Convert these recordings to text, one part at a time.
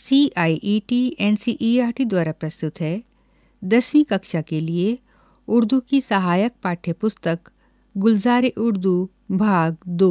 CIET NCERT द्वारा प्रस्तुत है 10वीं कक्षा के लिए उर्दू की सहायक पाठ्यपुस्तक गुलज़ार उर्दू भाग 2।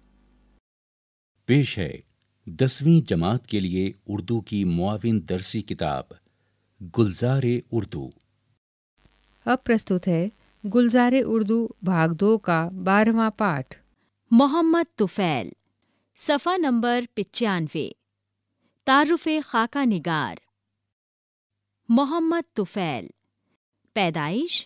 पेश है 10वीं जमात के लिए उर्दू की मुआविन दरसी किताब गुलज़ार उर्दू। अब प्रस्तुत है गुलज़ार उर्दू भाग 2 का 12वां पाठ। मोहम्मद तुफ़ैल, सफ़ा नंबर 95। तारुफ़े खाका निगार। मोहम्मद तुफ़ैल, पैदाइश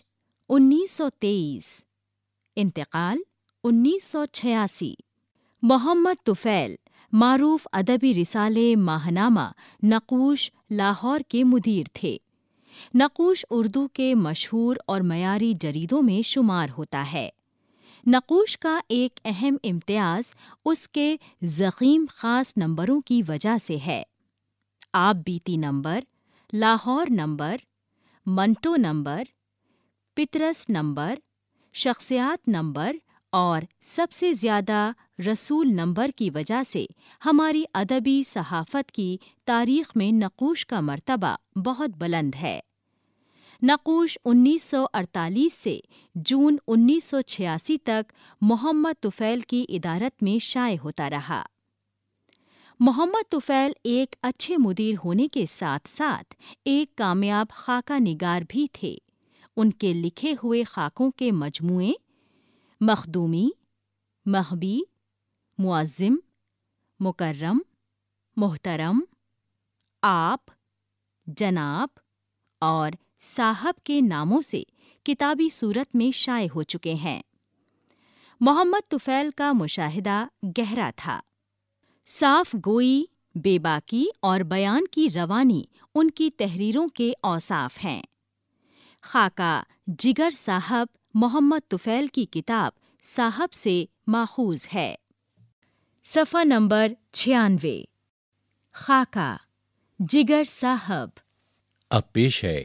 1923, इंतकाल 1986। मोहम्मद तुफ़ैल मारूफ अदबी रिसाले माहनामा नक़ूश लाहौर के मुदीर थे। नक़ूश उर्दू के मशहूर और मयारी जरीदों में शुमार होता है। नक़ूश का एक अहम इम्तियाज़ उसके ज़ख़ीम ख़ास नंबरों की वजह से है। आप बीती number, Lahore number, Manto number, Patras number, शख्सियात नंबर और सबसे ज़्यादा रसूल नंबर की वजह से हमारी अदबी सहाफ़त की तारीख़ में नक़ूश का मर्तबा बहुत बुलंद है। नक़ूश 1948 से जून 1986 तक मोहम्मद तुफ़ैल की इदारत में शाये होता रहा। मोहम्मद तुफ़ैल एक अच्छे मुदीर होने के साथ साथ एक कामयाब खाका निगार भी थे। उनके लिखे हुए खाकों के मजमूए मखदूमी, महबी, मुअज़्ज़िम, मुकर्रम, मोहतरम, आप, जनाब और साहब के नामों से किताबी सूरत में शाये हो चुके हैं। मोहम्मद तुफ़ैल का मुशाहिदा गहरा था। साफ गोई, बेबाकी और बयान की रवानी उनकी तहरीरों के औसाफ हैं। खाका जिगर साहब मोहम्मद तुफ़ैल की किताब साहब से माखूज है। सफ़ा नंबर 96। खाका जिगर साहब। अब पेश है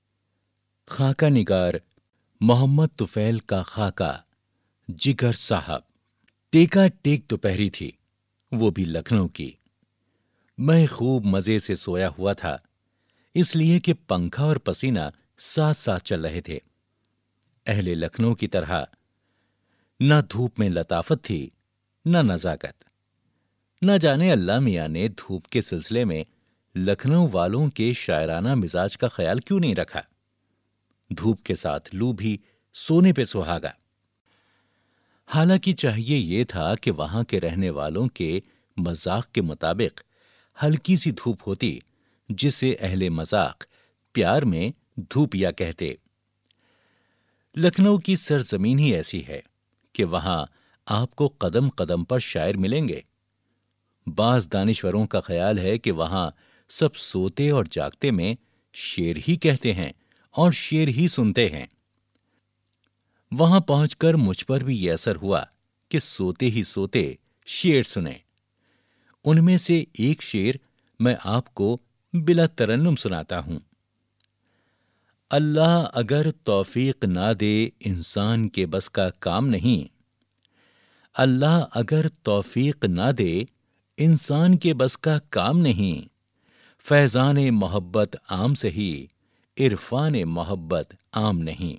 खाका निगार मोहम्मद तुफ़ैल का खाका जिगर साहब। टेका टेक दोपहरी थी, वो भी लखनऊ की। मैं खूब मजे से सोया हुआ था, इसलिए कि पंखा और पसीना साथ साथ चल रहे थे। अहले लखनऊ की तरह न धूप में लताफत थी न नजाकत। न जाने अल्लाह मियां ने धूप के सिलसिले में लखनऊ वालों के शायराना मिजाज का ख्याल क्यों नहीं रखा। धूप के साथ लू भी सोने पे सुहागा। हालांकि चाहिए ये था कि वहां के रहने वालों के मजाक के मुताबिक हल्की सी धूप होती, जिसे अहले मजाक प्यार में धूपिया कहते। लखनऊ की सरजमीन ही ऐसी है कि वहां आपको कदम कदम पर शायर मिलेंगे। बाज दानिश्वरों का ख्याल है कि वहां सब सोते और जागते में शेर ही कहते हैं और शेर ही सुनते हैं। वहां पहुंचकर मुझ पर भी यह असर हुआ कि सोते ही सोते शेर सुने। उनमें से एक शेर मैं आपको बिला तरन्नुम सुनाता हूं। अल्लाह अगर तौफीक ना दे इंसान के बस का काम नहीं। अल्लाह अगर तौफीक ना दे इंसान के बस का काम नहीं। फैजान मोहब्बत आम से ही इरफान मोहब्बत आम नहीं।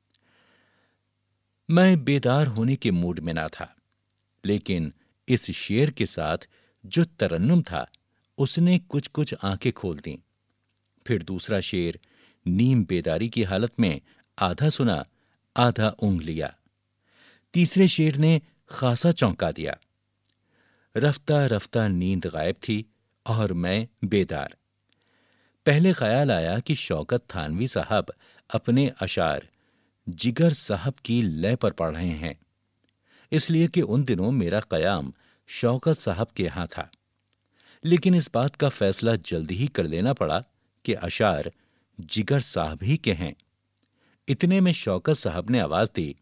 मैं बेदार होने के मूड में ना था, लेकिन इस शेर के साथ जो तरन्नुम था उसने कुछ कुछ आंखें खोल दी। फिर दूसरा शेर नीम बेदारी की हालत में आधा सुना आधा ऊँघ लिया। तीसरे शेर ने खासा चौंका दिया। रफ्ता रफ्ता नींद गायब थी और मैं बेदार। पहले ख्याल आया कि शौकत थानवी साहब अपने अशार जिगर साहब की लय पर पढ़ रहे हैं, इसलिए कि उन दिनों मेरा कयाम शौकत साहब के यहां था। लेकिन इस बात का फैसला जल्दी ही कर लेना पड़ा कि अशार जिगर साहब ही के हैं। इतने में शौकत साहब ने आवाज दी,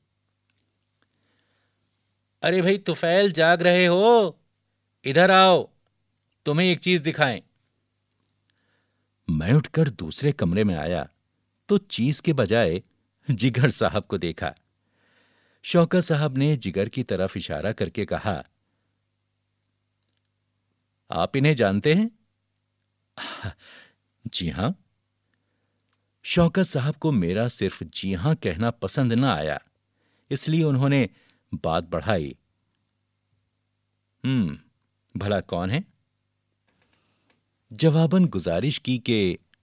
अरे भाई तुफ़ैल, जाग रहे हो? इधर आओ, तुम्हें एक चीज दिखाएं। मैं उठकर दूसरे कमरे में आया तो चीज के बजाय जिगर साहब को देखा। शौकत साहब ने जिगर की तरफ इशारा करके कहा, आप इन्हें जानते हैं? जी हां। शौकत साहब को मेरा सिर्फ जी हां कहना पसंद न आया, इसलिए उन्होंने बात बढ़ाई। भला कौन है? जवाबन गुजारिश की कि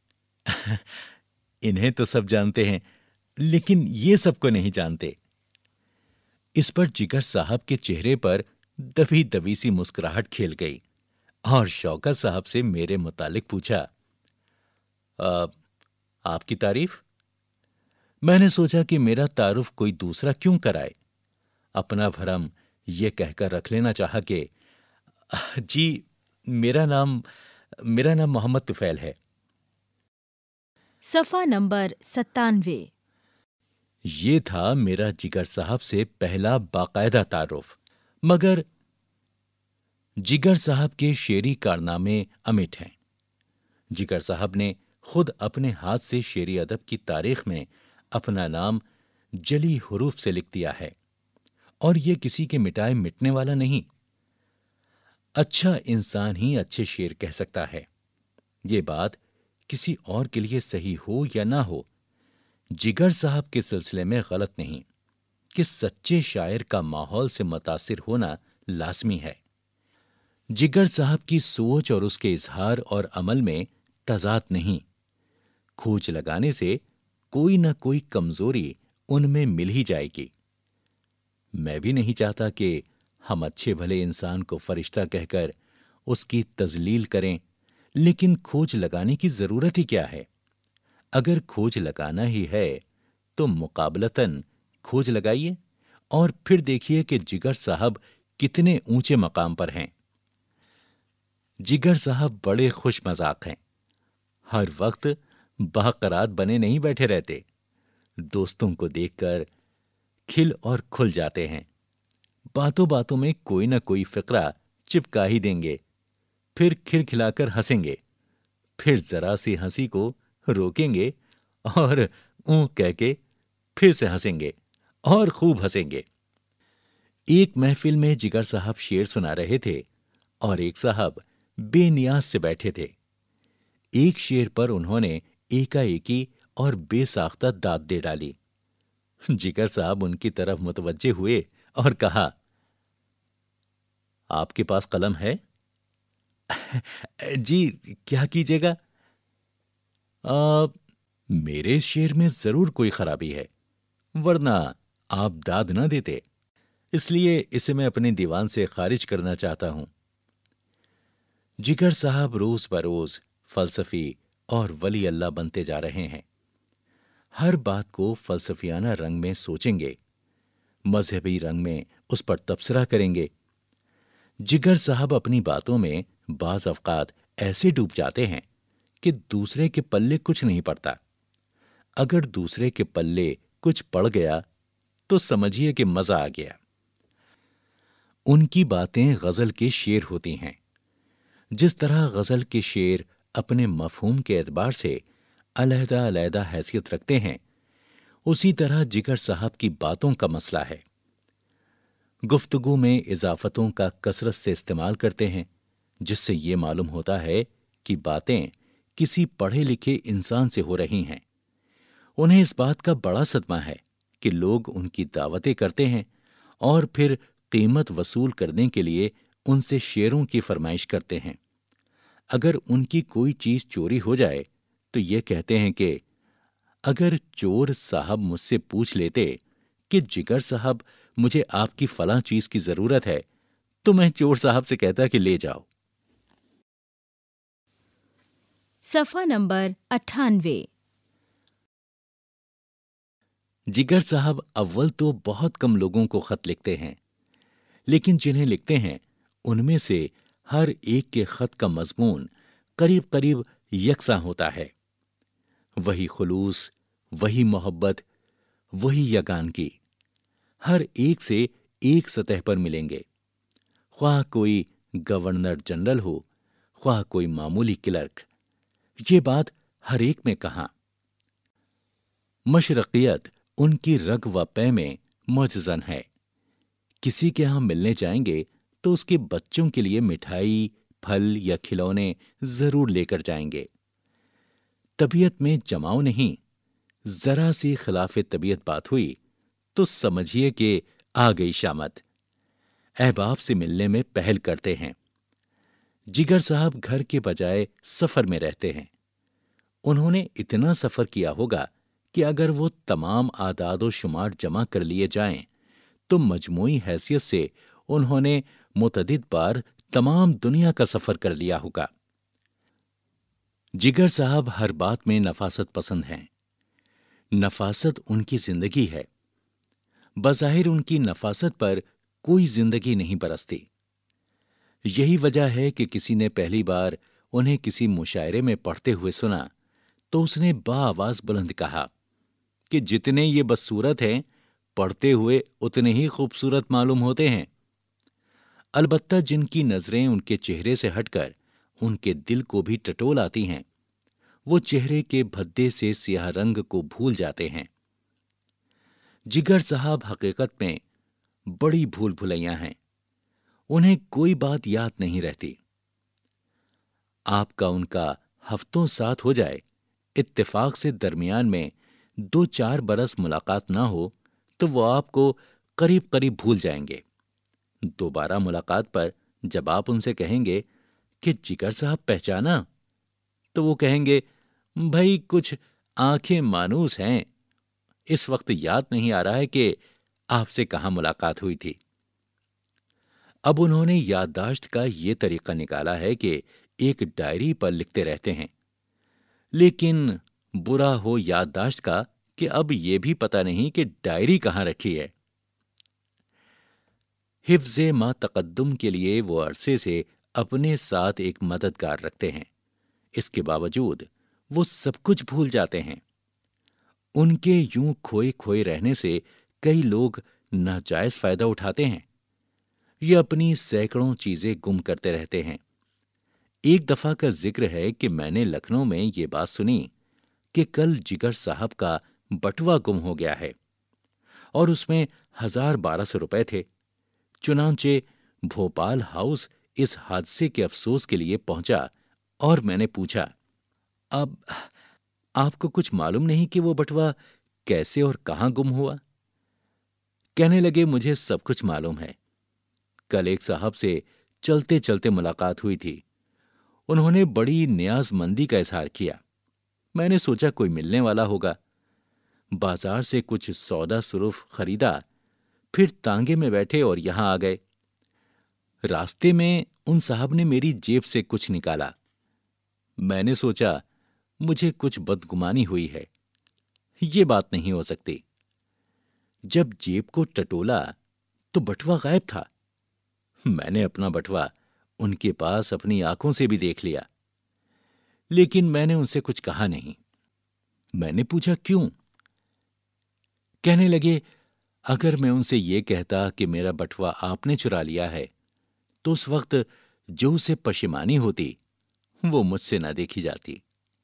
इन्हें तो सब जानते हैं, लेकिन ये सबको नहीं जानते। इस पर जिगर साहब के चेहरे पर दबी दबी सी मुस्कुराहट खेल गई और शौकत साहब से मेरे मुतालिक पूछा, "अ, आपकी तारीफ?" मैंने सोचा कि मेरा तारुफ कोई दूसरा क्यों कराए। अपना भरम यह कहकर रख लेना चाहा कि जी, मेरा नाम मेरा नाम मोहम्मद तुफैल है। सफ़ा नंबर 97। ये था मेरा जिगर साहब से पहला बाकायदा तारुफ। मगर जिगर साहब के शेरी कारनामे अमिट हैं। जिगर साहब ने खुद अपने हाथ से शेरी अदब की तारीख में अपना नाम जली हुरूफ से लिख दिया है, और ये किसी के मिटाए मिटने वाला नहीं। अच्छा इंसान ही अच्छे शेर कह सकता है। ये बात किसी और के लिए सही हो या ना हो, जिगर साहब के सिलसिले में गलत नहीं कि सच्चे शायर का माहौल से मुतासिर होना लाजमी है। जिगर साहब की सोच और उसके इजहार और अमल में तजाद नहीं। खोज लगाने से कोई ना कोई कमजोरी उनमें मिल ही जाएगी। मैं भी नहीं चाहता कि हम अच्छे भले इंसान को फरिश्ता कहकर उसकी तजलील करें, लेकिन खोज लगाने की जरूरत ही क्या है? अगर खोज लगाना ही है तो मुकाबलतन खोज लगाइए और फिर देखिए कि जिगर साहब कितने ऊंचे मकाम पर हैं। जिगर साहब बड़े खुश मजाक हैं। हर वक्त बाकरार बने नहीं बैठे रहते। दोस्तों को देखकर खिल और खुल जाते हैं। बातों बातों में कोई ना कोई फिक्रा चिपका ही देंगे, फिर खिलखिलाकर हंसेंगे, फिर जरा सी हंसी को रोकेंगे और ऊं कह के फिर से हंसेंगे और खूब हंसेंगे। एक महफिल में जिगर साहब शेर सुना रहे थे और एक साहब बेनियाज से बैठे थे। एक शेर पर उन्होंने एकाएकी और बेसाख्ता दाद दे डाली। जिगर साहब उनकी तरफ मुतवज्जे हुए और कहा, आपके पास कलम है? जी, क्या कीजिएगा? मेरे शेर में जरूर कोई खराबी है, वरना आप दाद ना देते, इसलिए इसे मैं अपने दीवान से खारिज करना चाहता हूं। जिगर साहब रोज बरोज फलसफी और वली अल्लाह बनते जा रहे हैं। हर बात को फलसफियाना रंग में सोचेंगे, मजहबी रंग में उस पर तबसरा करेंगे। जिगर साहब अपनी बातों में बाज अवकात ऐसे डूब जाते हैं कि दूसरे के पल्ले कुछ नहीं पड़ता। अगर दूसरे के पल्ले कुछ पड़ गया तो समझिए कि मजा आ गया। उनकी बातें गजल के शेर होती हैं। जिस तरह गजल के शेर अपने मफहूम के एतबार से अलहदा अलहदा हैसियत रखते हैं, उसी तरह जिगर साहब की बातों का मसला है। गुफ्तगू में इजाफतों का कसरत से इस्तेमाल करते हैं, जिससे ये मालूम होता है कि बातें किसी पढ़े लिखे इंसान से हो रही हैं। उन्हें इस बात का बड़ा सदमा है कि लोग उनकी दावतें करते हैं और फिर कीमत वसूल करने के लिए उनसे शेरों की फरमाइश करते हैं। अगर उनकी कोई चीज चोरी हो जाए तो ये कहते हैं कि अगर चोर साहब मुझसे पूछ लेते कि जिगर साहब मुझे आपकी फलां चीज की जरूरत है, तो मैं चोर साहब से कहता कि ले जाओ। सफ़ा नंबर 98। जिगर साहब अव्वल तो बहुत कम लोगों को खत लिखते हैं, लेकिन जिन्हें लिखते हैं उनमें से हर एक के खत का मजमून करीब करीब यकसा होता है। वही खुलूस, वही मोहब्बत, वही यगानगी हर एक से एक सतह पर मिलेंगे। ख्वाह कोई गवर्नर जनरल हो, ख्वाह कोई मामूली क्लर्क। ये बात हर एक में कहां। मशरकियत उनकी रग व पै में मुअज्जज़न है। किसी के यहां मिलने जाएंगे तो उसके बच्चों के लिए मिठाई, फल या खिलौने जरूर लेकर जाएंगे। तबीयत में जमाव नहीं, जरा सी खिलाफ तबीयत बात हुई तो समझिए कि आ गई शामत। अहबाब से मिलने में पहल करते हैं। जिगर साहब घर के बजाय सफर में रहते हैं। उन्होंने इतना सफर किया होगा कि अगर वो तमाम आदाद और शुमार जमा कर लिए जाएं, तो मजमूई हैसियत से उन्होंने मुतअद्दिद बार तमाम दुनिया का सफर कर लिया होगा। जिगर साहब हर बात में नफासत पसंद हैं। नफासत उनकी जिंदगी है। बज़ाहिर उनकी नफासत पर कोई जिंदगी नहीं बरसती। यही वजह है कि किसी ने पहली बार उन्हें किसी मुशायरे में पढ़ते हुए सुना तो उसने बाआवाज बुलंद कहा कि जितने ये बदसूरत हैं, पढ़ते हुए उतने ही खूबसूरत मालूम होते हैं। अलबत्ता जिनकी नजरें उनके चेहरे से हटकर उनके दिल को भी टटोल आती हैं, वो चेहरे के भद्दे से सियाह रंग को भूल जाते हैं। जिगर साहब हकीकत में बड़ी भूल भुलैया हैं। उन्हें कोई बात याद नहीं रहती। आपका उनका हफ्तों साथ हो जाए, इत्तेफाक से दरमियान में 2-4 बरस मुलाकात ना हो, तो वो आपको करीब करीब भूल जाएंगे। दोबारा मुलाकात पर जब आप उनसे कहेंगे कि जिगर साहब पहचाना, तो वो कहेंगे, भाई कुछ आंखें मानूस हैं, इस वक्त याद नहीं आ रहा है कि आपसे कहां मुलाकात हुई थी। अब उन्होंने याददाश्त का ये तरीका निकाला है कि एक डायरी पर लिखते रहते हैं। लेकिन बुरा हो याददाश्त का कि अब यह भी पता नहीं कि डायरी कहां रखी है। हिफ्ज़े मा तक़द्दुम के लिए वो अरसे से अपने साथ एक मददगार रखते हैं। इसके बावजूद वो सब कुछ भूल जाते हैं। उनके यूं खोए खोए रहने से कई लोग नाजायज फायदा उठाते हैं। ये अपनी सैकड़ों चीजें गुम करते रहते हैं। एक दफा का जिक्र है कि मैंने लखनऊ में ये बात सुनी कि कल जिगर साहब का बटुआ गुम हो गया है और उसमें 1000-1200 रुपए थे। चुनांचे भोपाल हाउस इस हादसे के अफसोस के लिए पहुंचा और मैंने पूछा, अब आपको कुछ मालूम नहीं कि वो बटुआ कैसे और कहां गुम हुआ? कहने लगे, मुझे सब कुछ मालूम है। कल एक साहब से चलते चलते मुलाकात हुई थी। उन्होंने बड़ी नियाजमंदी का इजहार किया। मैंने सोचा कोई मिलने वाला होगा। बाजार से कुछ सौदा सुरुफ खरीदा, फिर तांगे में बैठे और यहां आ गए। रास्ते में उन साहब ने मेरी जेब से कुछ निकाला। मैंने सोचा मुझे कुछ बदगुमानी हुई है, ये बात नहीं हो सकती। जब जेब को टटोला तो बटुआ गायब था। मैंने अपना बटुआ उनके पास अपनी आंखों से भी देख लिया, लेकिन मैंने उनसे कुछ कहा नहीं। मैंने पूछा क्यों? कहने लगे, अगर मैं उनसे ये कहता कि मेरा बटुआ आपने चुरा लिया है, तो उस वक्त जो उसे पशेमानी होती वो मुझसे ना देखी जाती।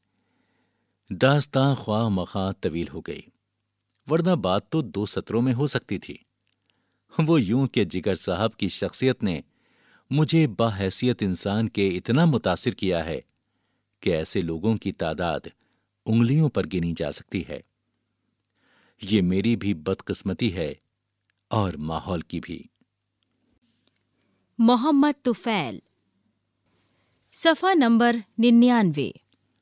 दास्तां ख्वाह मखा तवील हो गई, वरना बात तो 2 सत्रों में हो सकती थी। वो यूं कि जिगर साहब की शख्सियत ने मुझे बाहैसियत इंसान के इतना मुतासिर किया है कि ऐसे लोगों की तादाद उंगलियों पर गिनी जा सकती है। ये मेरी भी बदकिस्मती है और माहौल की भी। मोहम्मद तुफैल, सफ़ा नंबर 99।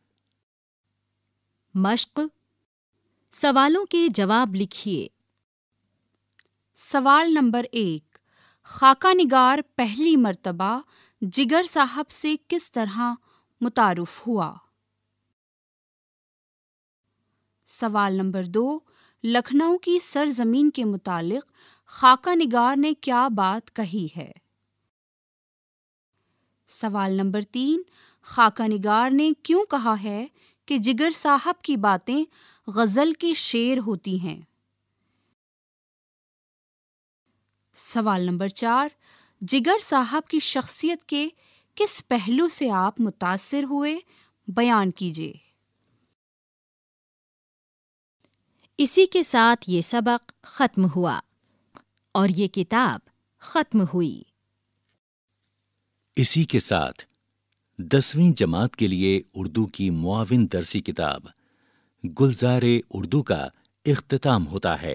मश्क, सवालों के जवाब लिखिए। सवाल नंबर 1, खाका निगार पहली मर्तबा जिगर साहब से किस तरह मुतारुफ हुआ? सवाल नंबर 2, लखनऊ की सरजमीन के मुतालिक खाका निगार ने क्या बात कही है? सवाल नंबर 3, खाका निगार ने क्यों कहा है कि जिगर साहब की बातें गज़ल के शेर होती हैं? सवाल नंबर 4, जिगर साहब की शख्सियत के किस पहलू से आप मुतासिर हुए, बयान कीजिए। इसी के साथ ये सबक खत्म हुआ और ये किताब खत्म हुई। इसी के साथ 10वीं जमात के लिए उर्दू की मुआविन दरसी किताब गुलजारे उर्दू का इख्तिताम होता है।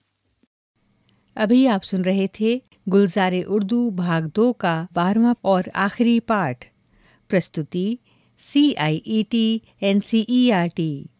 अभी आप सुन रहे थे गुलजारे उर्दू भाग 2 का 12वां और आखिरी पाठ। प्रस्तुति CIET NCERT।